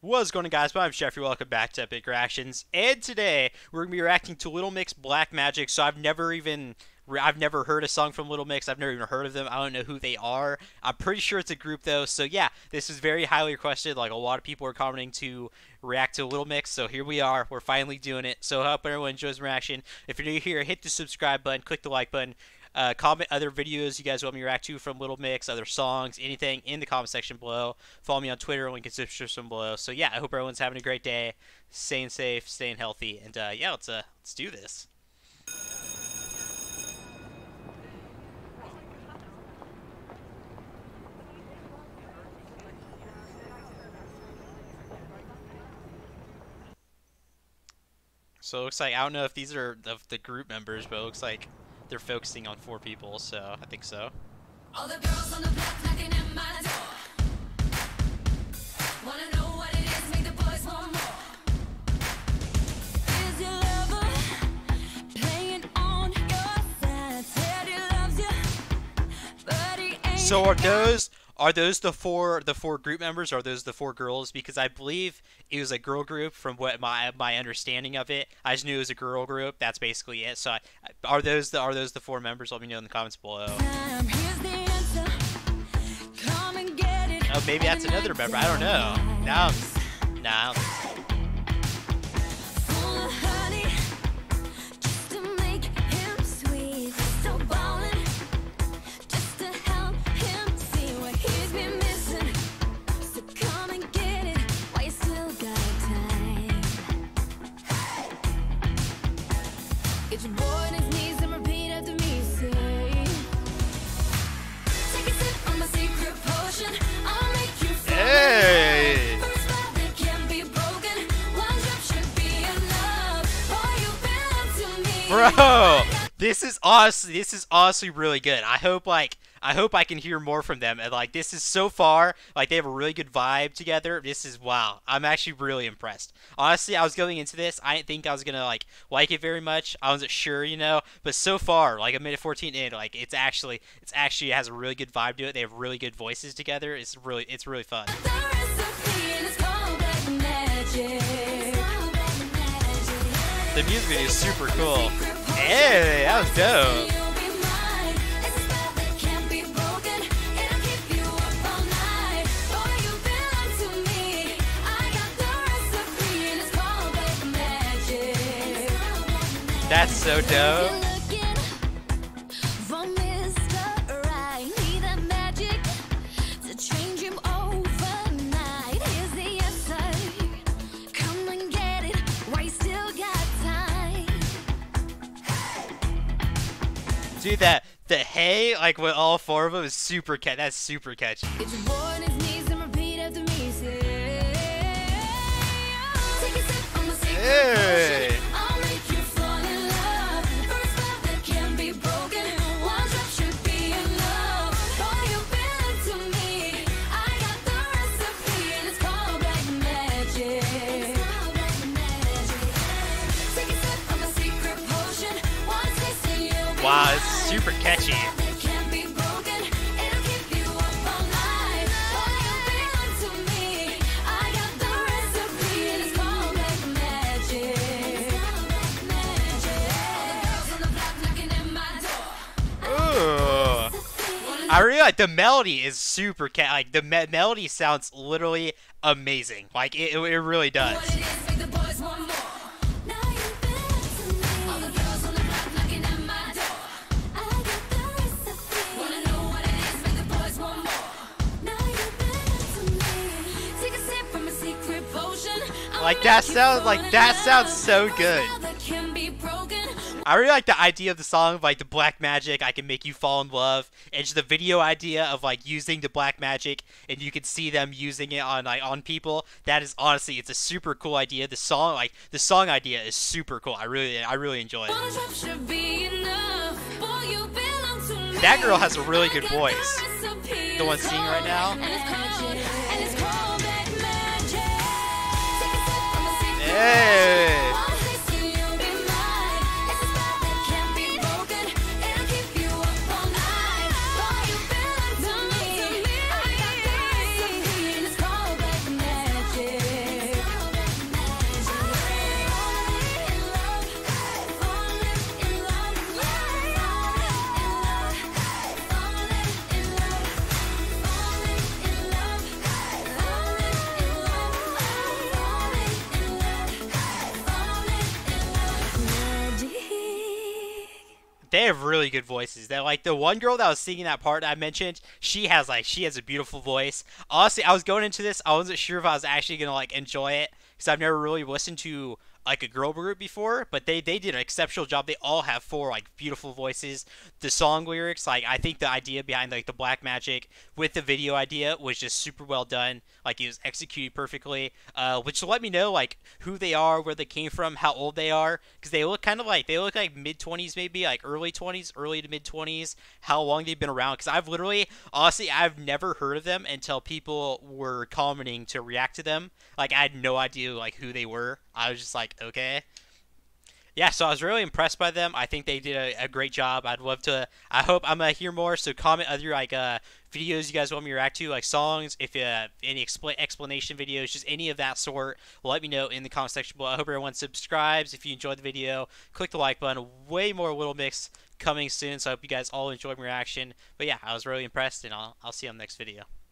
What's going on, guys? I'm Jeffrey. Welcome back to Epic Reactions. And today we're gonna be reacting to Little Mix Black Magic. So I've never heard a song from Little Mix. I've never even heard of them. I don't know who they are. I'm pretty sure it's a group though. So yeah, this is very highly requested. Like, a lot of people are commenting to react to Little Mix. So here we are. We're finally doing it. So I hope everyone enjoys the reaction. If you're new here, hit the subscribe button, click the like button. Comment other videos you guys want me to react to from Little Mix, other songs, anything in the comment section below. Follow me on Twitter, link in the description below. So yeah, I hope everyone's having a great day, staying safe, staying healthy, and yeah, let's do this. So it looks like, I don't know if these are the group members, but it looks like they're focusing on 4 people, so I think so. All the girls on the block knocking at my door. Wanna know what it is, make the boys want more. Is your lover playing on your side? Said he loves you, but he ain't. So are those the four group members? Or are those the 4 girls? Because I believe it was a girl group from what my understanding of it. I just knew it was a girl group. That's basically it. So are those the 4 members? Let me know in the comments below. Here's the answer. Come and get it. Oh, maybe that's another member. I don't know. Nah, I don't think so. Full of honey, just to make him sweet. So ballin', just to help him see what he's been missing. So come and get it while you still got time. Get your boy on his knees and repeat after me. Say, take a sip on my secret potion. I'll make you feel Hey! first love that can't be broken. One drop should be enough. Boy, you belong to me. Bro, this is honestly really good. I hope I can hear more from them. And like, this is so far, like, they have a really good vibe together. This is, wow. I'm actually really impressed. Honestly, I was going into this, I didn't think I was gonna like it very much. I wasn't sure, you know. But so far, like a minute 14 in, like, it's actually it has a really good vibe to it. They have really good voices together. It's really fun. The recipe and it's called black magic. The music video is super cool. Hey, that was dope. You'll be mine. It's a spell that can't be broken. It'll keep you up all night. Boy, you belong to me. I got the recipe and it's called black magic. That's so dope. Looking for Mr. Right. Need that magic to change him overnight. Here's the answer. Come and get it while you still got time. Dude, the hey, like with all 4 of them is super catchy. That's super catchy. Get your boy on his knees and repeat after me. Say, take a sip on the secret Hey. potion. I'll make you fall in love. First love that can't be broken. One drop should be enough. Boy, you belong to me. I got the recipe and it's called black magic. Take a sip on my secret potion. One taste and you'll be Wow, it's mine. super catchy. That can't be broken. It'll keep you up all night. Boy, you belong to me. I got the recipe and it's called black magic. All the girls on the block knocking at my door. Ooh. I really like the melody is super like the melody sounds literally amazing. Like it really does. What it is, make the boys want more. Now you belong to me. All the girls on the block knocking at my door. I got the recipe. Wanna know what it is, make the boys want more. Now you belong to me. Take a sip from a secret potion. Like that sounds so good. That can be broken. I really like the idea of the song of like the black magic. I can make you fall in love. And just the video idea of like using the black magic and you can see them using it on people. That is honestly, it's a super cool idea. The song idea is super cool. I really enjoy it. One drop should be enough. Boy, you belong to me. That girl has a really good I got voice. the recipe. The one singing right now. And it's called black magic. Take a sip from a secret Hey. potion. One taste and you'll be mine. It's a spell that can't be broken. It'll keep you up all night. Boy, you belong to me. I got the recipe and it's called black magic. They have really good voices. They're like the one girl that was singing that part that I mentioned. She has a beautiful voice. Honestly, I was going into this. I wasn't sure if I was actually gonna like enjoy it because I've never really listened to like a girl group before. But they did an exceptional job. They all have four like beautiful voices. The song lyrics, like I think the idea behind like the Black Magic with the video idea was just super well done. Like it was executed perfectly. Which let me know like who they are, where they came from, how old they are, because they look kind of like mid 20s maybe, like early 20s, early to mid 20s. How long they've been around? Because I've literally, honestly, I've never heard of them until people were commenting to react to them. Like I had no idea like who they were. I was just like, okay, yeah, so I was really impressed by them. I think they did a great job. I'd love to. I hope I'm gonna hear more. So comment other like videos you guys want me to react to, like songs, if any explanation videos, just any of that sort. Let me know in the comment section below. I hope everyone subscribes. If you enjoyed the video, click the like button. Way more Little Mix coming soon. So I hope you guys all enjoyed my reaction. But yeah, I was really impressed, and I'll see you on the next video.